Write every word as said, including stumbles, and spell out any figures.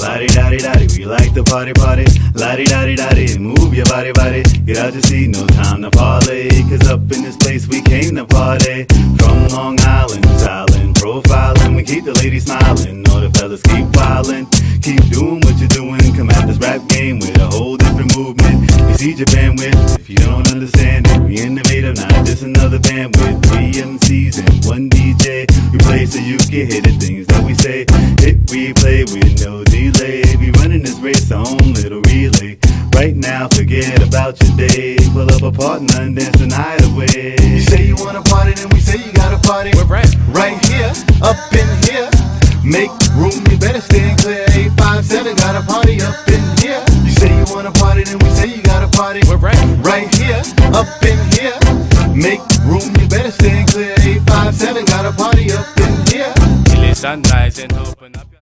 La-di-da-di-da-di, we like to party party. La-di-da-di-da-di, move your body body. Get out your seat, no time to parlay. Cause up in this place we came to party. From Long Island, styling, profiling. We keep the ladies smiling, all the fellas keep wildin'. Keep doing what you're doing, come at this rap game with a whole different movement. You see your bandwidth, if you don't understand it, we innovative, not just another band with three M Cs and one D J. We play so you can hear the things that we say. Hit replay with no delay. We running this race on little relay. Right now, forget about your day. Pull up a partner and dance the night away. You say you wanna party, then we say you gotta party. We're right, right here, up in here. Make room, you better stand clear. eight five seven got a party up in here. You say you wanna party, then we say you gotta party. we're right. Right here, up in here. Make room, you better stand clear. eight five seven got a party up in here. Till it's sunrise and open up.